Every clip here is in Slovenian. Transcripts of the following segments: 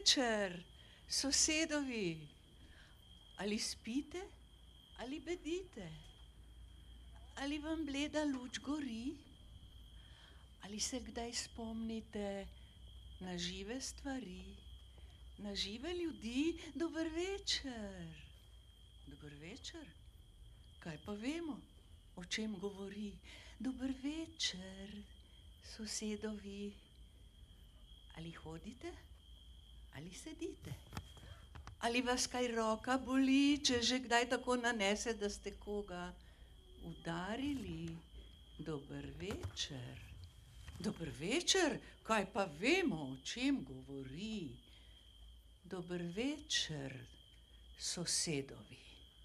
večer, sosedovi. Ali spite ali bedite? Ali vam bleda luč gori? Ali se kdaj spomnite na žive stvari, na žive ljudi? Dober večer. Dober večer. Kaj pa vemo, o čem govori? Dober večer, sosedovi. Ali hodite ali sedite? Ali vas kaj roka boli, če že kdaj tako nanese, da ste koga udarili? Dober večer. Dober večer, kaj pa vemo, o čem govori? Dober večer, sosedovi.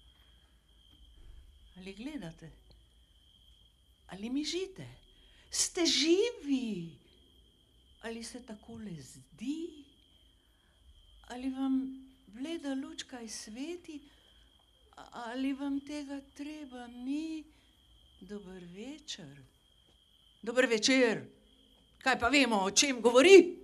Ali gledate? Ali mižite? Ste živi? Ali se takole zdi? Ali vam bleda luč kaj sveti? Ali vam tega treba ni? Dober večer. Dober večer. Kaj pa vemo, o čem govori?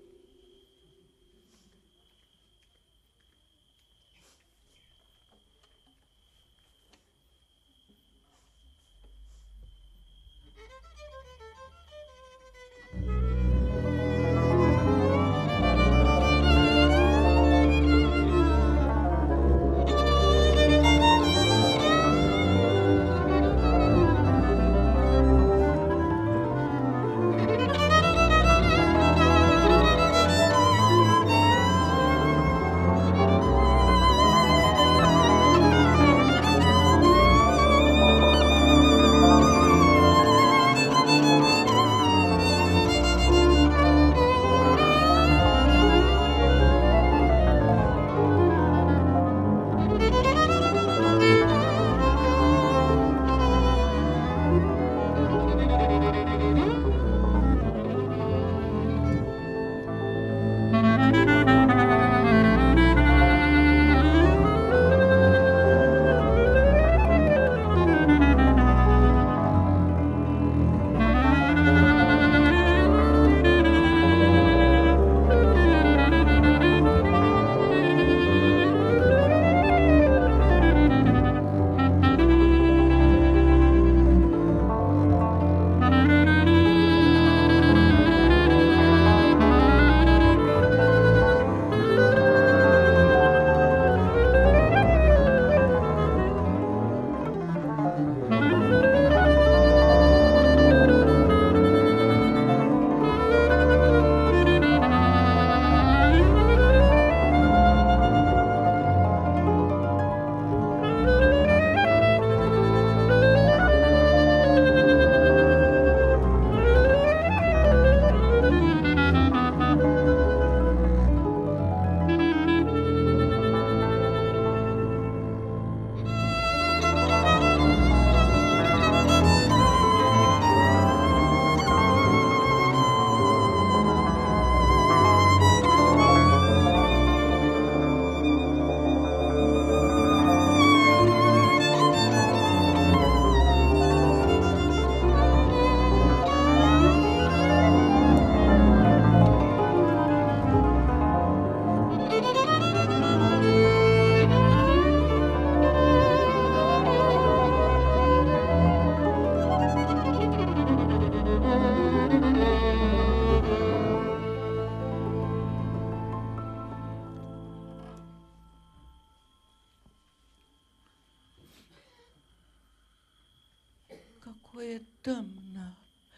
Kako je temna,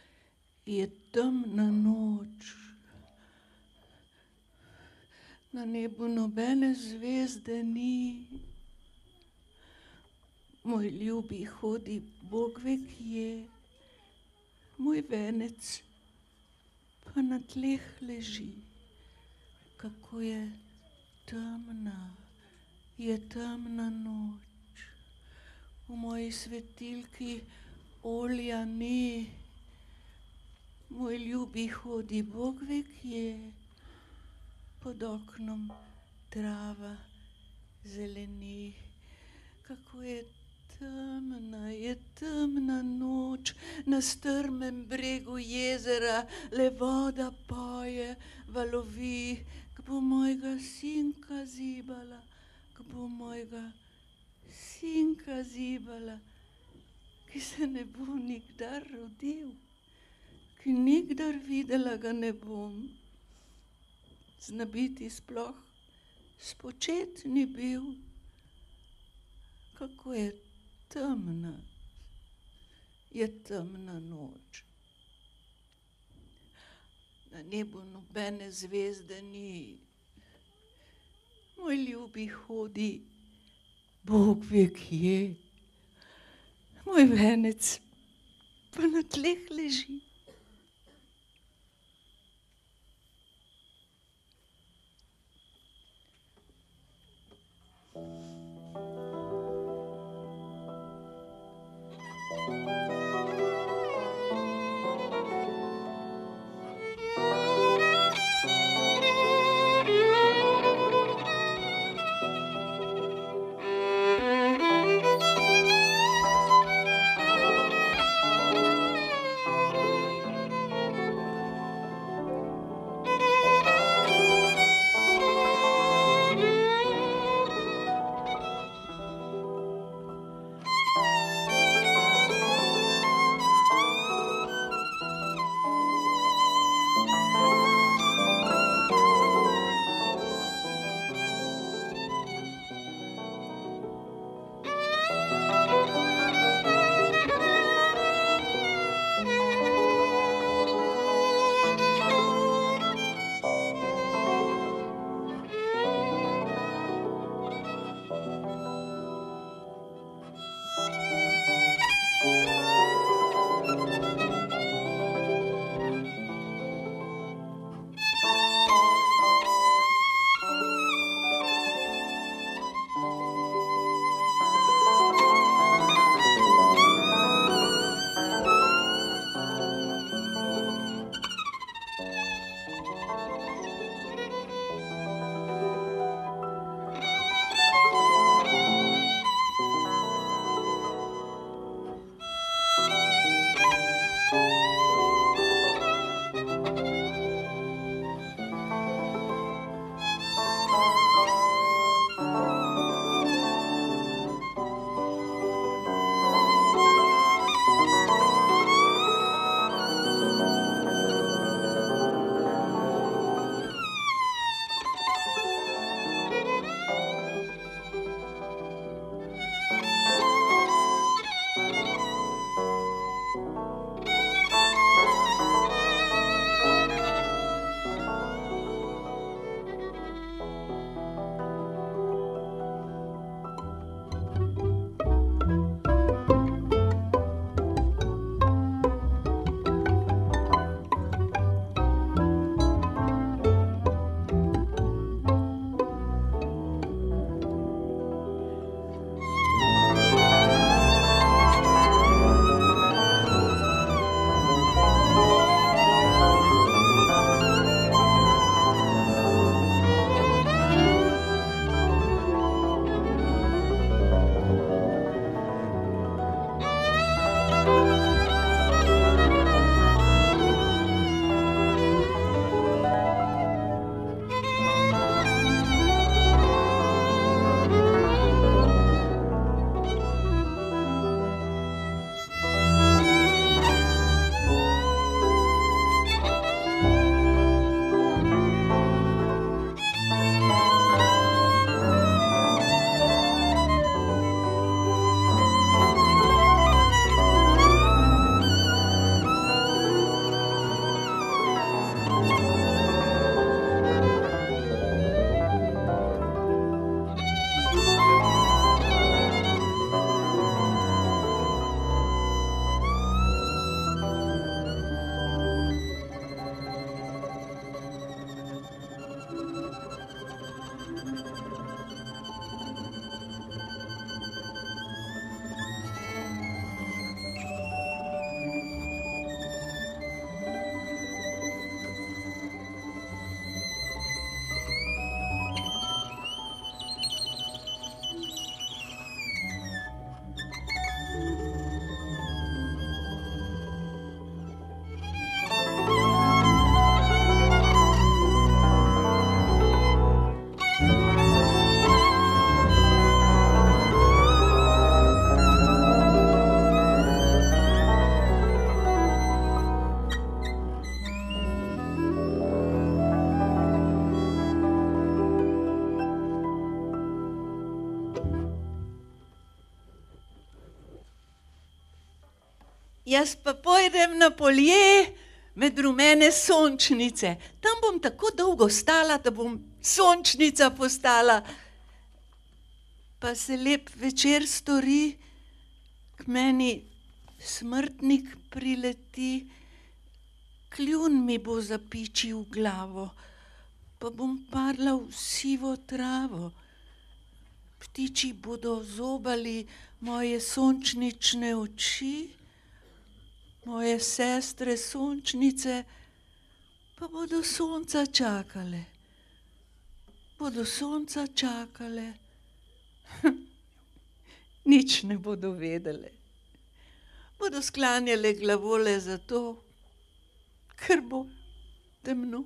je temna noč. Na nebu nobene zvezde ni. Moj ljubi hodi Bog ve kje. Moj venec pa na tleh leži. Kako je temna noč. V moji svetilki olja ni. Moj ljubi hodi Bog ve kje. Pod oknom trava zeleni. Kako je temna noč, na strmem bregu jezera le voda poje, valovi, k bo mojega sinka zibala, k bo mojega sinka zibala, ki se ne bo nikdar rodil, ki nikdar videla ga ne bom. Znabiti sploh spočet ni bil, kako je temna noč. Na nebu nobene zvezde ni, moj ljubi hodi, Bog ve kje, moj venec pa na tleh leži. Jaz pa pojdem na polje med rumene sončnice. Tam bom tako dolgo stala, da bom sončnica postala. Pa se lep večer stori, k meni smrtnik prileti, kljun mi bo zapičil v glavo, pa bom padla v sivo travo. Ptiči bodo zobali moje sončnične oči, moje sestre sončnice pa bodo sonca čakale. Bodo sonca čakale. Nič ne bodo vedele. Bodo sklanjale glavole zato, ker bo temno.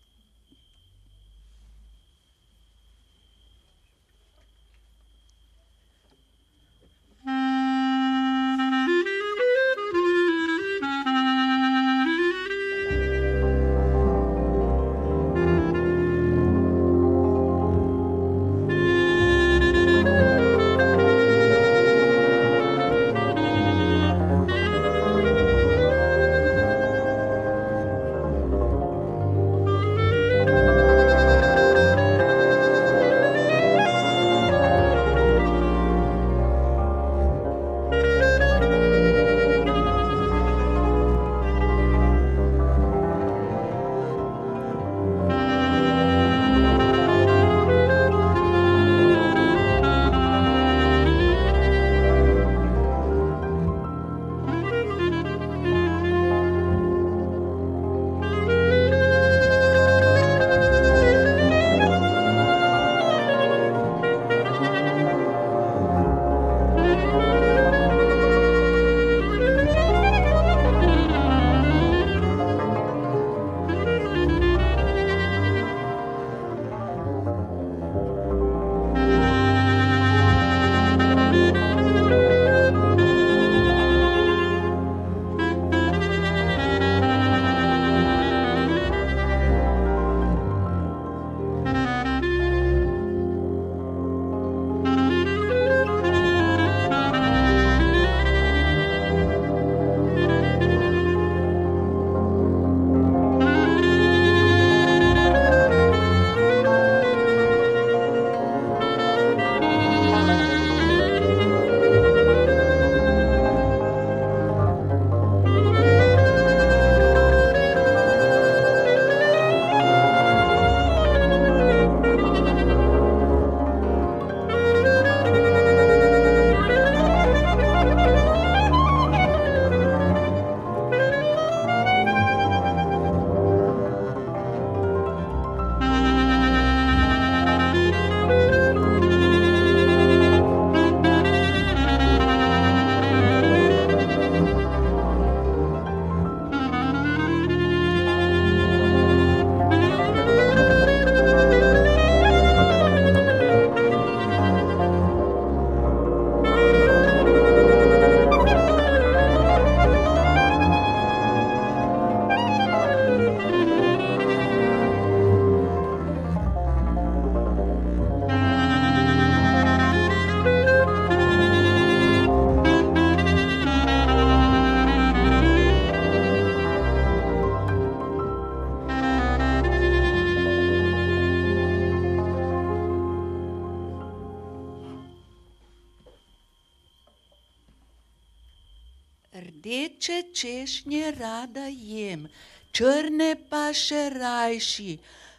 Rdeče češnje rada jem, črne pa še rajši.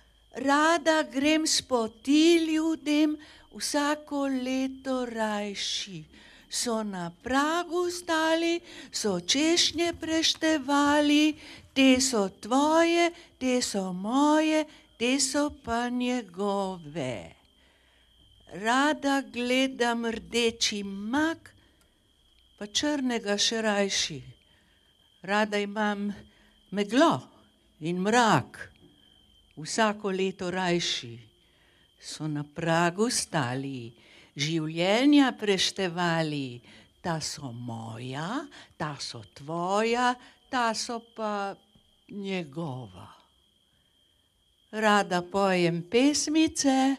Rada grem s poti ljudem, vsako leto rajši. So na pragu stali, so češnje preštevali, te so tvoje, te so moje, te so pa njegove. Rada gledam rdeči mak, pa črnega še rajši. Rada imam meglo in mrak, vsako leto rajši. So na pragu stali, življenja preštevali, ta so moja, ta so tvoja, ta so pa njegova. Rada pojem pesmice,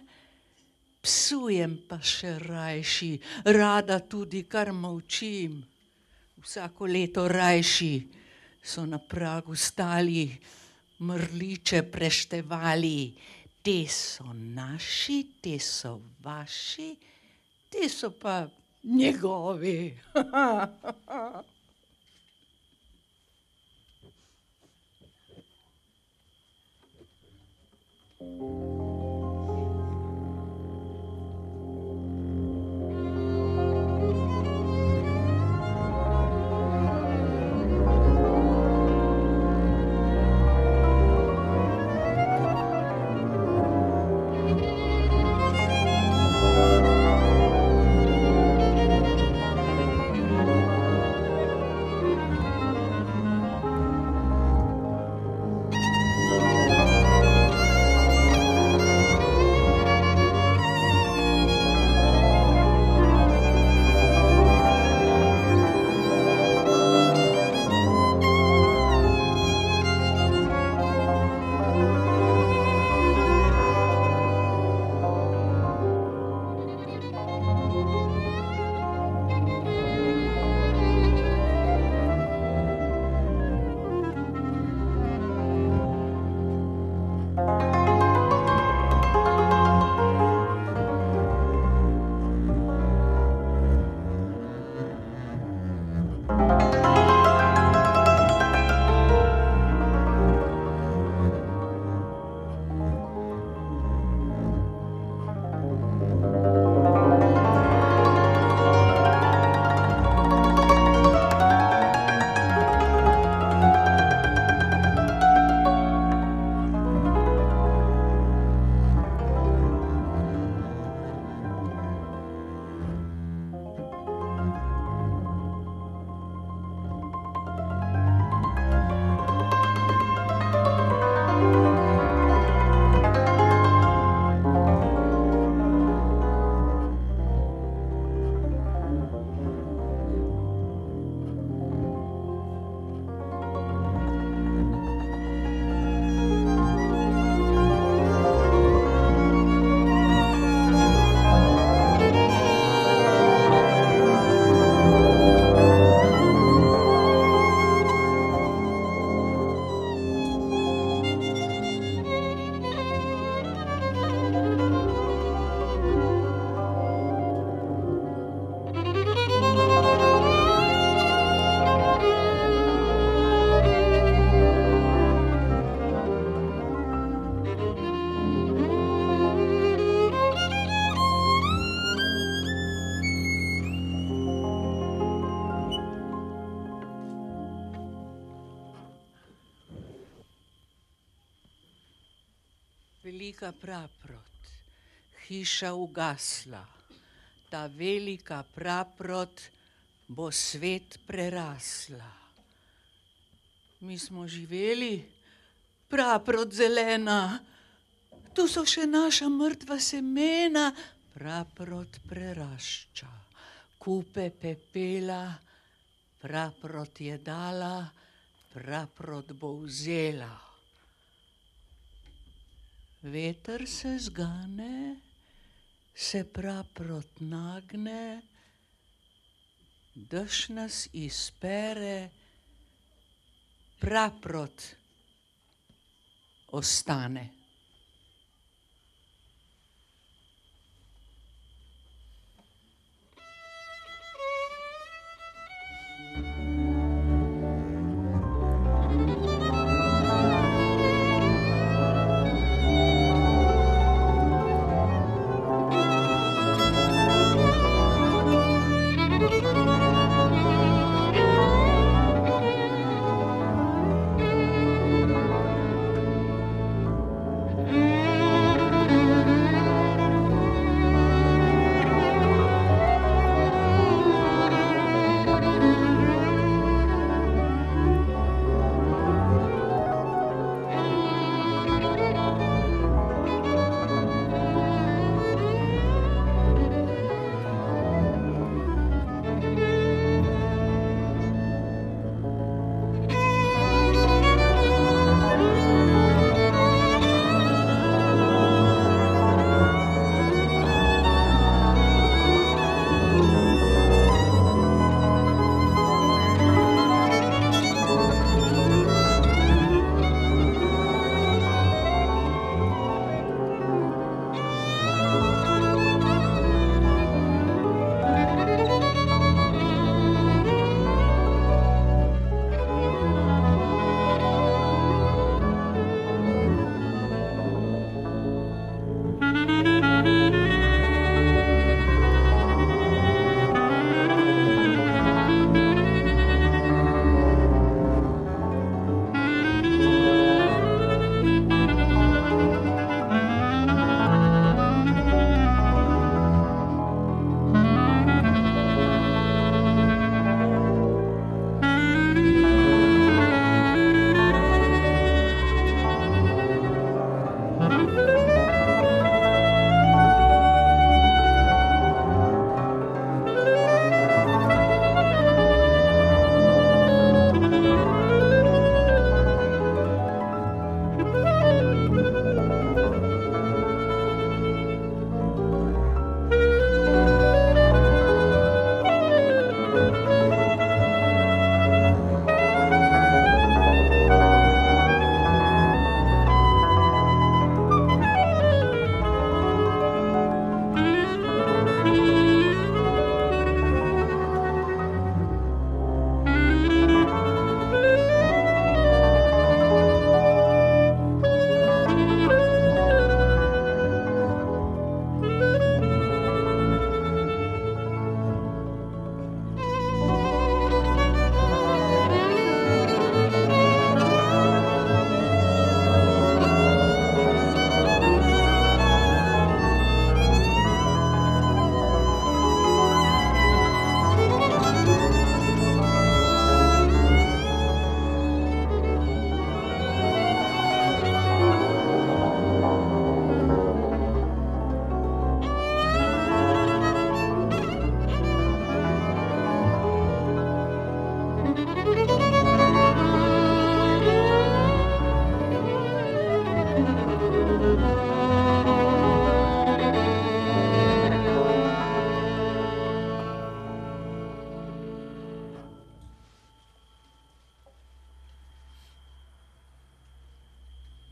psujem pa še rajši, rada tudi kar molčim. Vsako leto rajši so na pragu stali, mrliče preštevali. Te so naši, te so vaši, te so pa njegovi. Velika praprot, hiša ugasla, ta velika praprot bo svet prerasla. Mi smo živeli, praprot zelena, tu so še naša mrtva semena, praprot prerašča, kupe pepela, praprot je dala, praprot bo vzela. Veter se zgane, se praprot nagne, dež nas izpere, praprot ostane.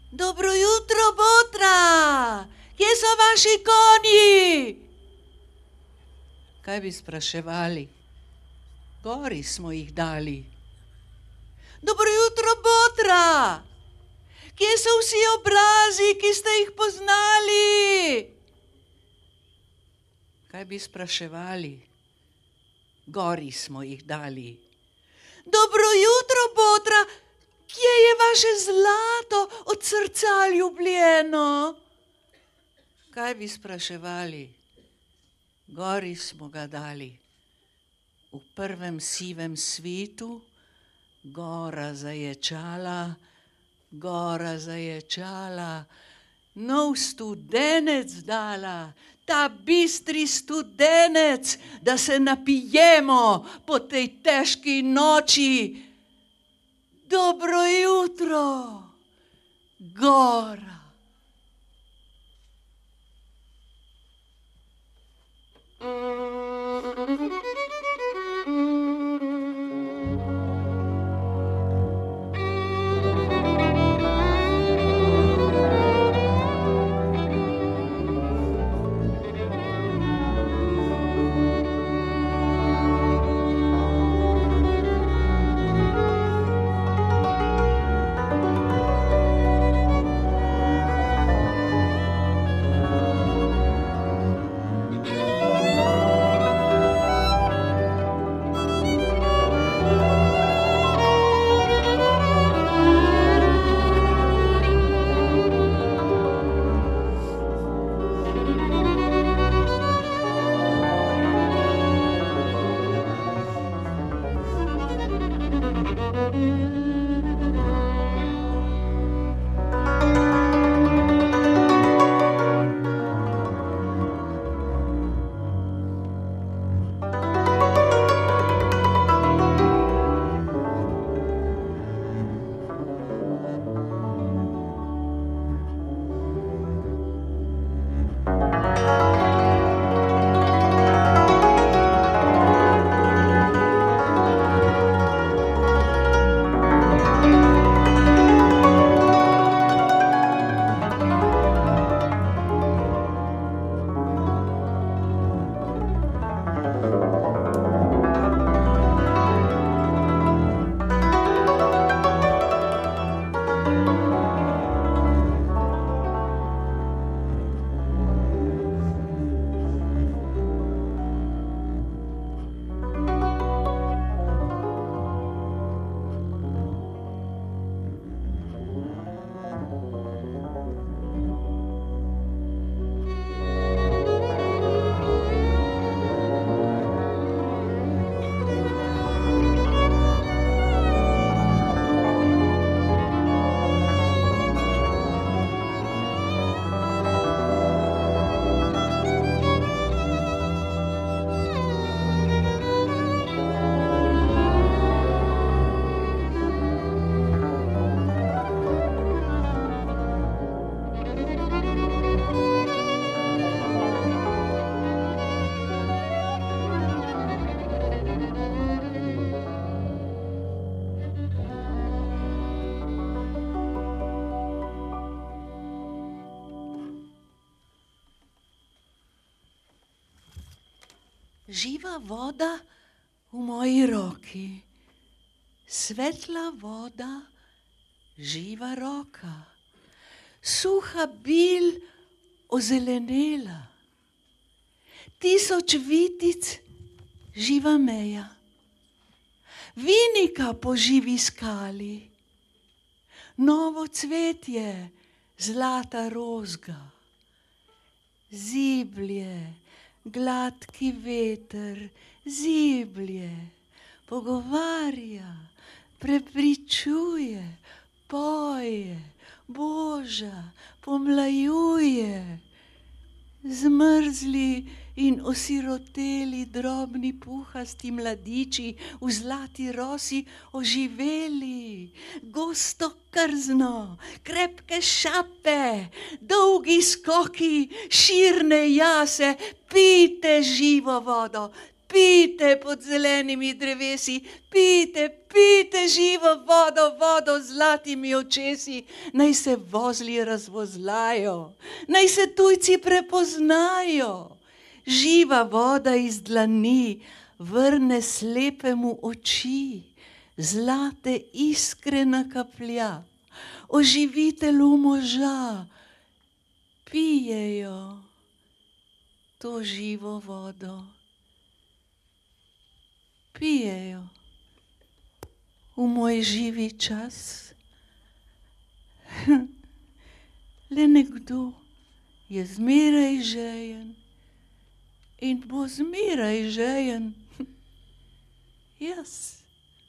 Dobro jutro, botra! Kje so vaši konji? Kaj bi spraševali? Gori smo jih dali. Dobro jutro, botra! Kje so vsi obrazi, ki ste jih poznali? Kaj bi spraševali? Gori smo jih dali. Dobro jutro, botra! Kje je vaše zlato od srca ljubljeno? Kaj bi spraševali? Gori smo ga dali. V prvem sivem svitu gora zaječala, nov studenec dala, ta bistri studenec, da se napijemo po tej težki noči. Dobro jutro, gora. Živa voda v moji roki, svetla voda, živa roka, suha bil ozelenela, 1000 vitic, živa meja, vinika po živi skali, novo cvetje, zlata rozga, ziblje, gladki veter, ziblje, pogovarja, prepričuje, poje, boža, pomlajuje. Zmrzli in osiroteli drobni puhasti mladiči v zlati rosi oživeli, gosto krzno, krepke šape, dolgi skoki, širne jase, pijte živo vodo, pijte pod zelenimi drevesi, pijte, pijte živo vodo, vodo z zlatimi očesi, naj se vozli razvozlajo, naj se tujci prepoznajo. Živa voda iz dlani vrne slepemu oči, zlate iskre nakaplja, oživitelju moža pijejo to živo vodo. Pijejo v moj živi čas. Le nekdo je zmeraj žejen in bo zmeraj žejen. Jaz.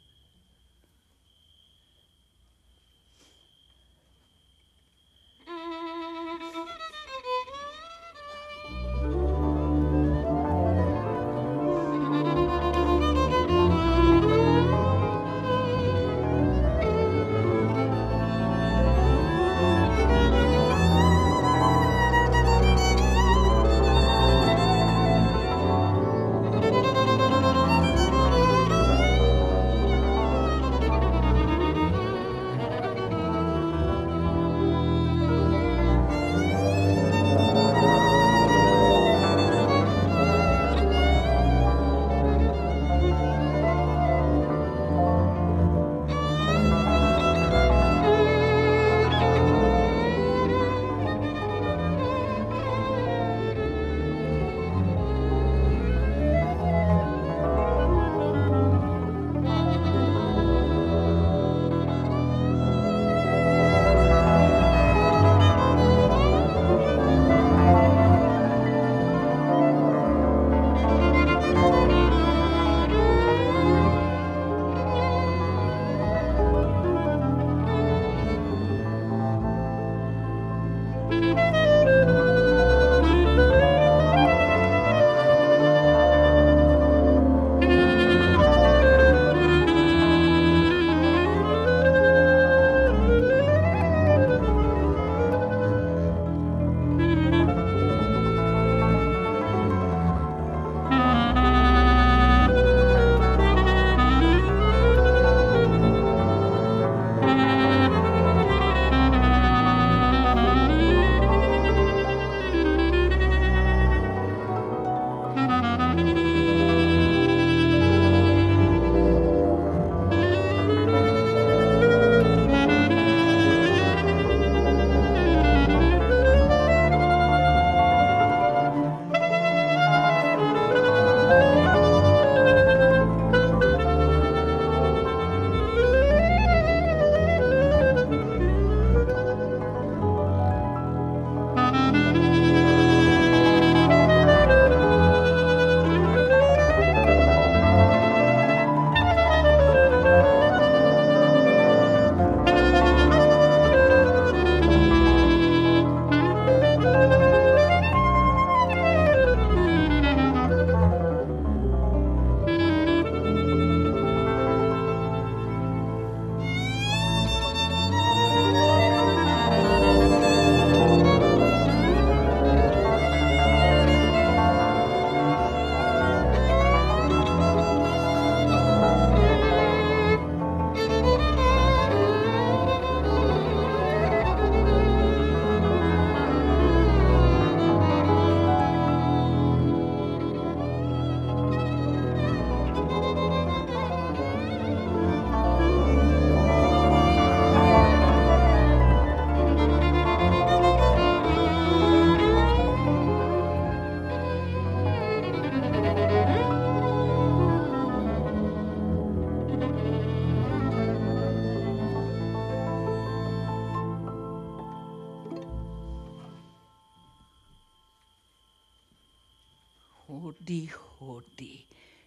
Hodi, hodi,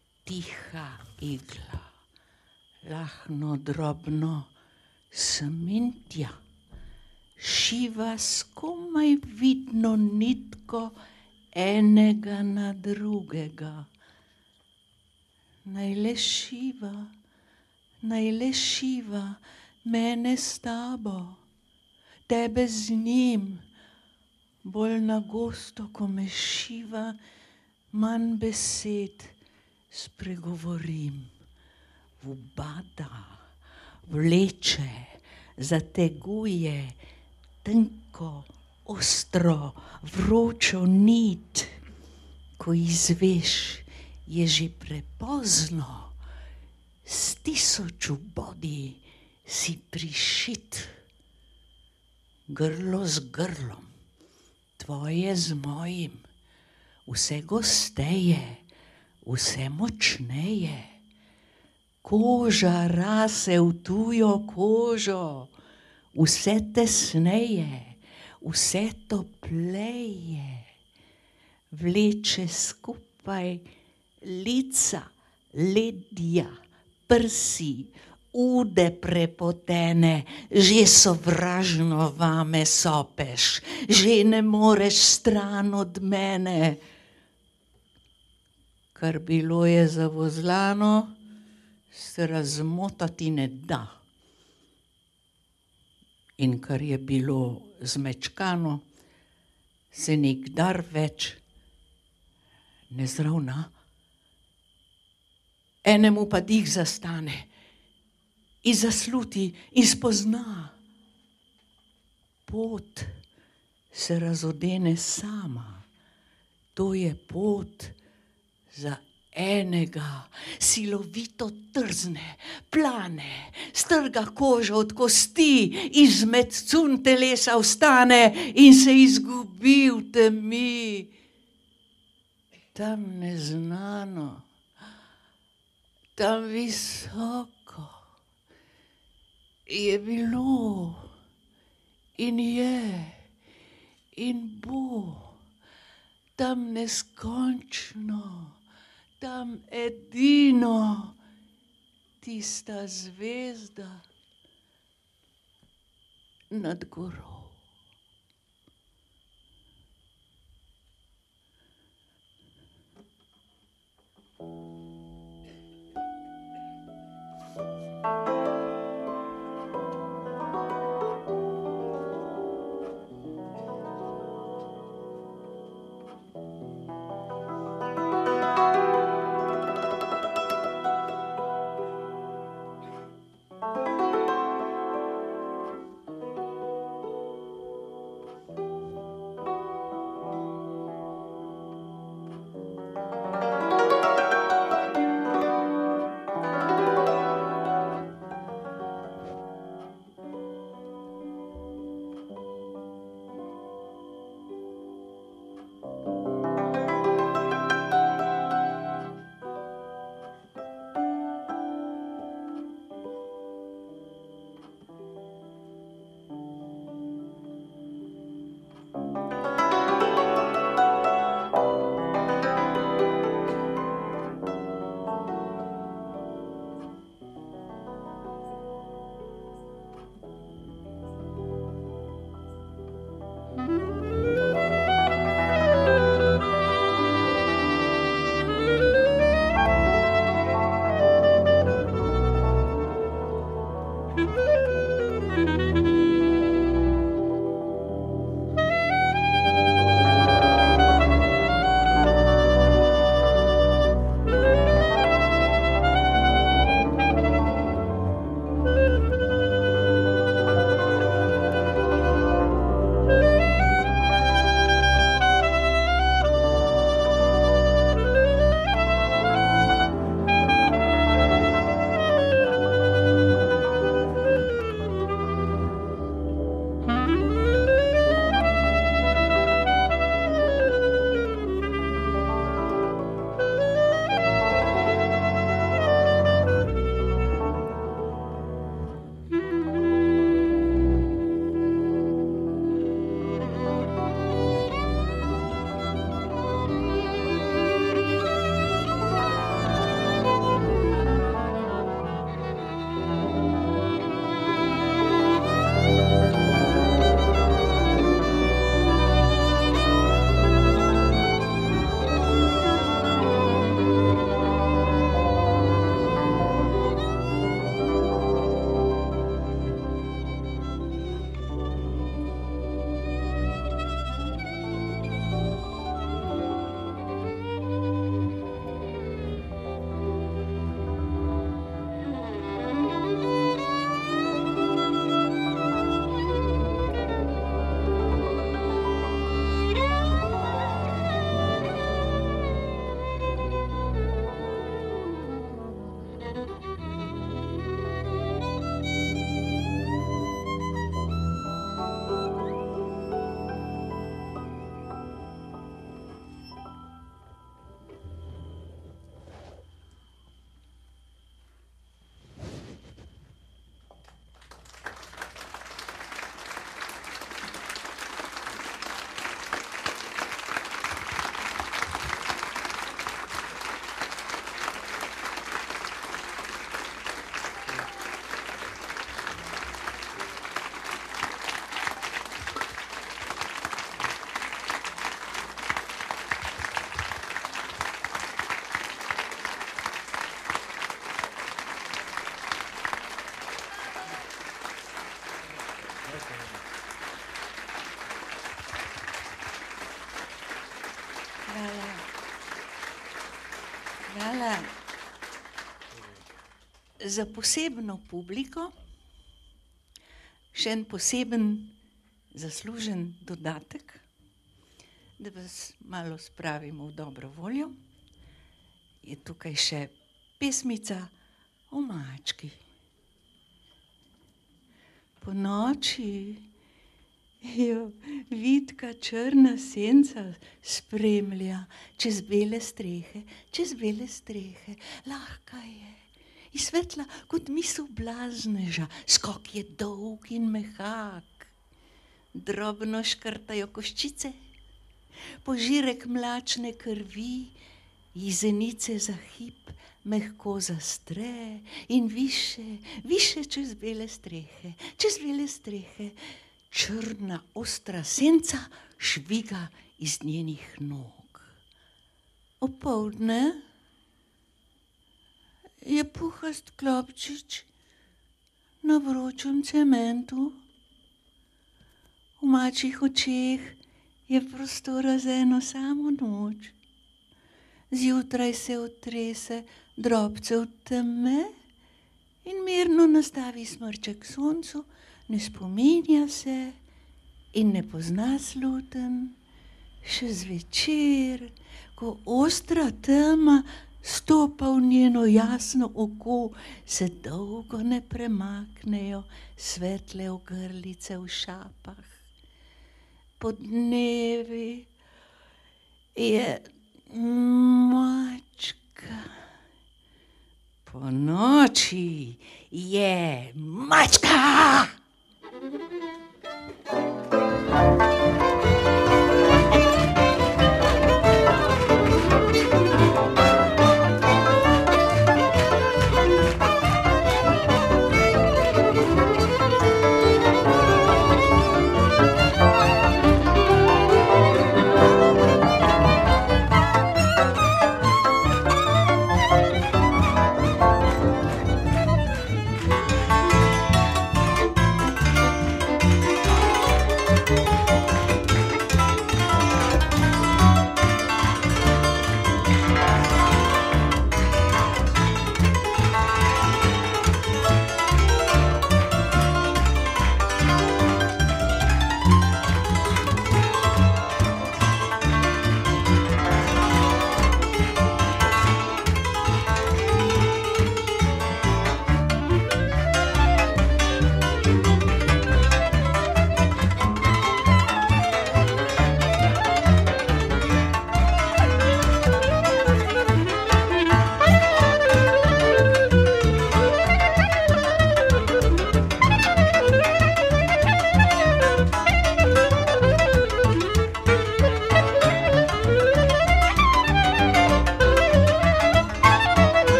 tiha igla, lahno drobno semintja, šiva skomaj vidno nitko enega na drugega. Naj le šiva mene s tabo, tebe z njim, bolj na gosto, ko me šiva, manj besed spregovorim, ubada, vleče, zateguje tenko, ostro, vročo nit, ko izveš, je že prepozno, s 1000 bodi si prišit. Grlo z grlom, tvoje z mojim, vse gosteje, vse močneje. Koža rase v tujo kožo, vse tesneje, vse topleje. Vleče skupaj lica, ledja, prsi, ude prepotene, že sovražno vame sopeš, že ne moreš stran od mene. Kar bilo je zavozlano, se razmotati ne da. In kar je bilo zmečkano, se nikdar več ne zravna. Enemu pa dih zastane, in zasluti, in spozna. Pot se razodene sama, to je pot za enega, silovito trzne, plane, strga kožo od kosti, izmed cunj telesa vstane in se izgubi v temi. Tam neznano, tam visoko je bilo in je in bo, tam neskončno, tam edino, tista zvezda nad goro. Hvala. Za posebno publiko še en poseben zaslužen dodatek, da vas malo spravimo v dobro voljo. Je tukaj še pesmica o mački. Ponoči jo vitka črna senca spremlja čez bele strehe, lahka je in svetla kot misel blazneža, skok je dolg in mehak. Drobno škrtajo koščice, požirek mlačne krvi, iz zenice za hip mehko zastre in više čez bele strehe, črna ostra senca šviga iz njenih nog. Opoldne je puhast klopčič na vročem cementu. V mačjih očeh je prostora za eno samo noč. Zjutraj se otrese drobcev teme in mirno nastavi smrček soncu, ne spominja se in ne pozna sluten. Še zvečer, ko ostra tema stopa v njeno jasno oko, se dolgo ne premaknejo svetle ogrlice v šapah. Podnevi je mačka, ponoči je mačka!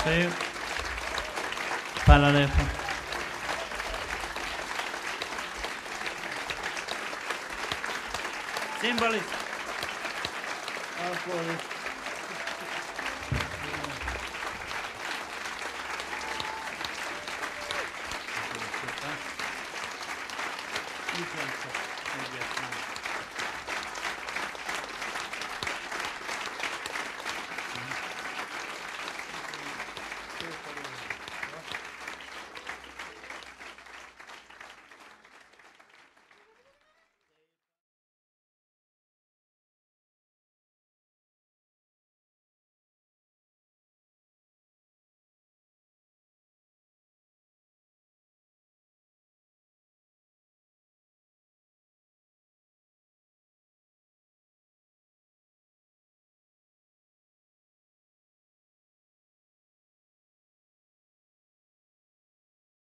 Sí. Hvala lepa. Simbolist. Alkoholist.